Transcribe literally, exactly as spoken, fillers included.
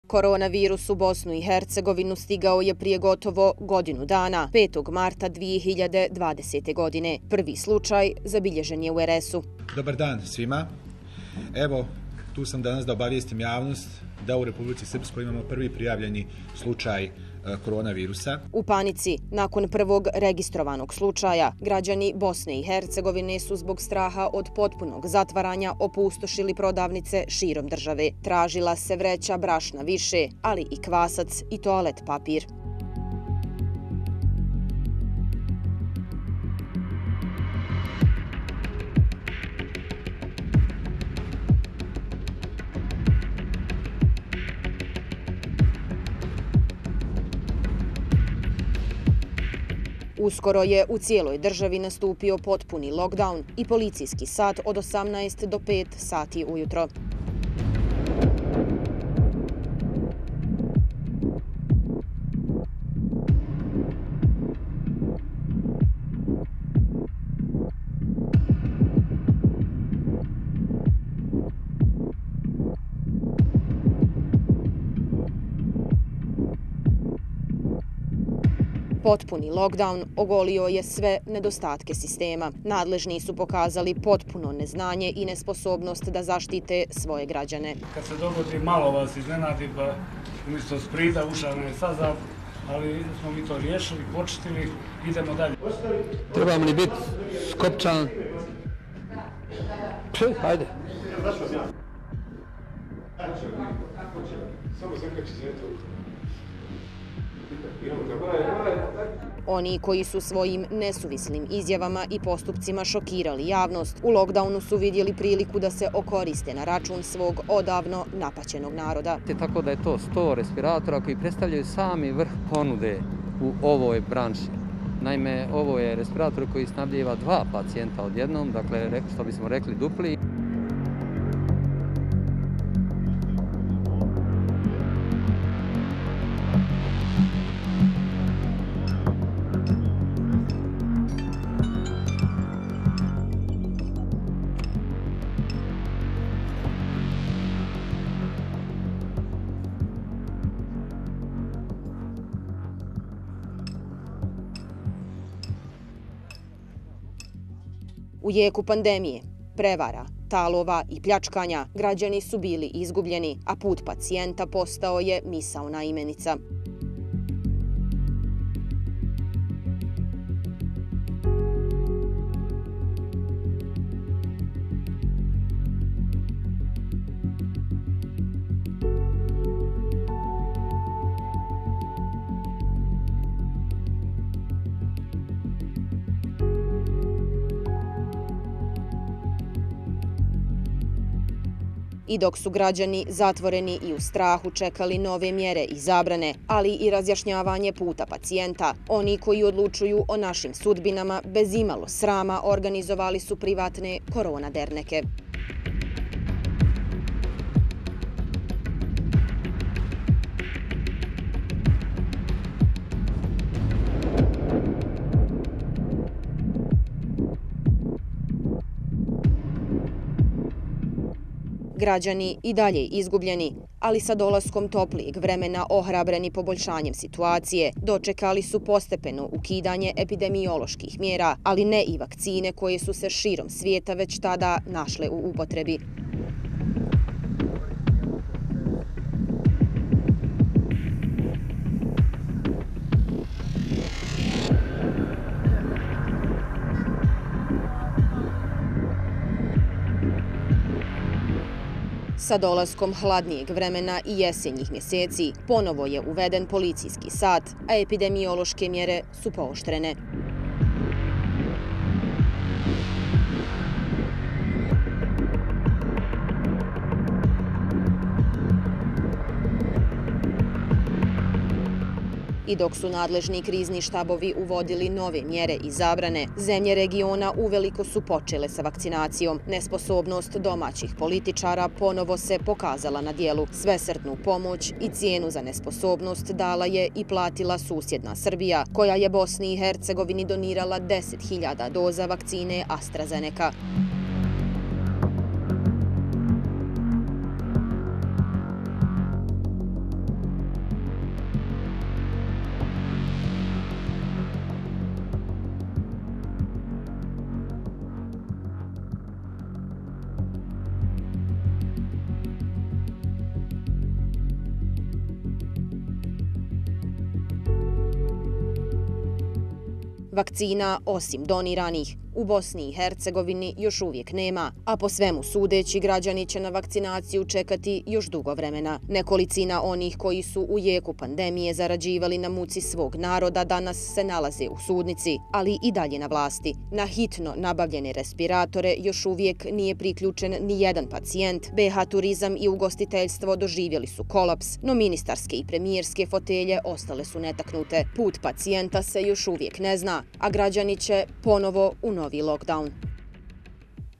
Koronavirus u Bosnu i Hercegovinu stigao je prije gotovo godinu dana, petog marta dvije hiljade dvadesete. godine. Prvi slučaj zabilježen je u er es u. Dobar dan svima. Evo, tu sam danas da obavijestim javnost da u Republici Srpskoj imamo prvi prijavljeni slučaj koronavirusa. U panici, nakon prvog registrovanog slučaja, građani Bosne i Hercegovine su zbog straha od potpunog zatvaranja opustošili prodavnice širom države. Tražila se vreća brašna više, ali i kvasac i toalet papir. Uskoro je u cijeloj državi nastupio potpuni lockdown i policijski sat od osamnaest do pet sati ujutro. Potpuni lockdown ogolio je sve nedostatke sistema. Nadležni su pokazali potpuno neznanje i nesposobnost da zaštite svoje građane. Kad se dogodi malo vas iznenadi, pa umjesto sprida ušao je sazad, ali smo mi to riješili, počistili, idemo dalje. Trebam li biti skopčan? Pš, hajde. Samo zakači se to. Oni koji su svojim nesuvislim izjavama i postupcima šokirali javnost, u lockdownu su vidjeli priliku da se okoriste na račun svog odavno napaćenog naroda. Tako da je to sto respiratora koji predstavljaju sami vrh ponude u ovoj branši. Naime, ovo je respirator koji snabdijeva dva pacijenta odjednom, dakle, što bismo rekli dupli. U jeku pandemije, prevara, talova i pljačkanja, građani su bili izgubljeni, a put pacijenta postao je misaona imenica. I dok su građani zatvoreni i u strahu čekali nove mjere i zabrane, ali i razjašnjavanje puta pacijenta, oni koji odlučuju o našim sudbinama bez imalo srama organizovali su privatne korona derneke. Građani i dalje izgubljeni, ali sa dolaskom toplijeg vremena ohrabreni poboljšanjem situacije, dočekali su postepeno ukidanje epidemioloških mjera, ali ne i vakcine koje su se širom svijeta već tada našle u upotrebi. Sa dolaskom hladnijeg vremena i jesenjih mjeseci ponovo je uveden policijski sat, a epidemiološke mjere su pooštrene. I dok su nadležni krizni štabovi uvodili nove mjere i zabrane, zemlje regiona uveliko su počele sa vakcinacijom. Nesposobnost domaćih političara ponovo se pokazala na dijelu. Svesrdnu pomoć i cijenu za nesposobnost dala je i platila susjedna Srbija, koja je Bosni i Hercegovini donirala deset hiljada doza vakcine AstraZeneca. Vakcina, osim doniranih, u Bosni i Hercegovini još uvijek nema, a po svemu sudeći građani će na vakcinaciju čekati još dugo vremena. Nekolicina onih koji su u jeku pandemije zarađivali na muci svog naroda danas se nalaze u sudnici, ali i dalje na vlasti. Na hitno nabavljene respiratore još uvijek nije priključen ni jedan pacijent. B H Turizam i ugostiteljstvo doživjeli su kolaps, no ministarske i premijerske fotelje ostale su netaknute. Put pacijenta se još uvijek ne zna, a građani će ponovo u novi lockdown.